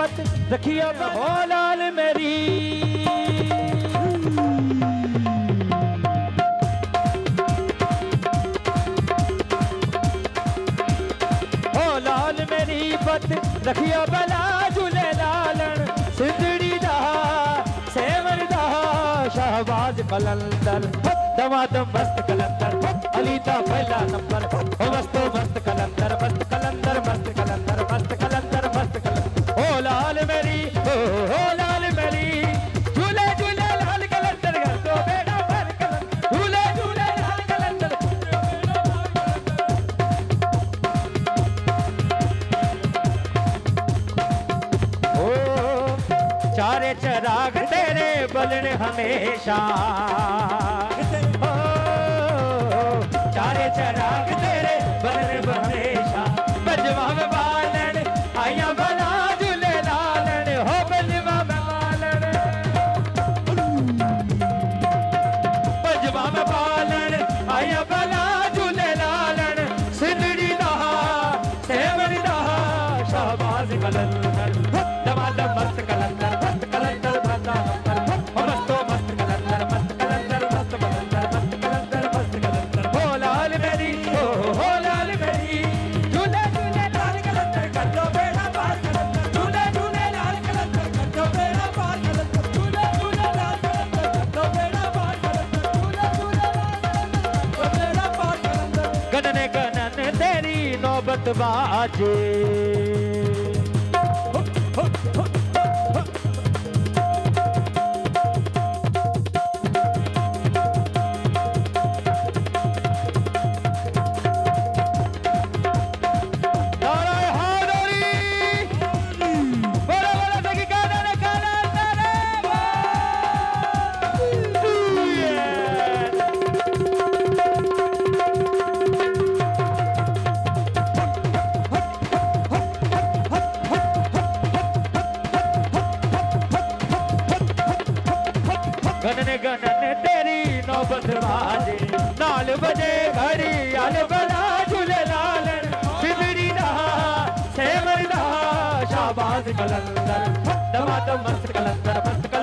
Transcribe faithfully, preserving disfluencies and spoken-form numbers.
बत रखियो हो लाल मेरी। हो लाल मेरी बत रखियो भला झूले लालन सिंधड़ी दा सेवन दा शहबाज कलंदर दमादम मस्त कलंदर अली दा पहला नंबर ओ मस्त मस्त कलंदर मस्त कलंदर मस्त कलंदर मस्त कलंदर मस्त कलंदर। ओ लाल मेरी ओ हो लाल मेरी झूले झूले लाल कलंदर कर दो बेड़ा भर कलंदर झूले झूले लाल कलंदर। ओ चारे चराग तेरे बलन हमेशा चारे चराग तेरे बलन हमेशा बजवा में बालन आया भला झूले लालन हो बजवा में बालन बजवा में बालन आया भला झूले लालन सिंधड़ी दहा सेवन दहा शहबाज कलंदर दमादम मस्त कलंदर मस्त कलंदर मस्त मस्त कलंदर मस्त कलंदर मस्त कलंदर मस्त कलंदर मस्त कलंदर। हो लाल मेरी ओ हो लाल मेरी झूले झूले लाल कलंदर कर दो बेड़ा पार कलंदर झूले झूले लाल कलंदर कर दो बेड़ा पार कलंदर झूले झूले लाल कलंदर कर दो बेड़ा पार कलंदर झूले झूले लाल कलंदर कर दो बेड़ा पार कलंदर। गणने गणन तेरी नौबत बाजे गणने गणने तेरी नौबत बाजे नाल बजे घड़ी आल बला झूले लालन सिंधड़ी दहा सेवन दहा शाहबाज कलंदर दमादम मस्त कलंदर मस्त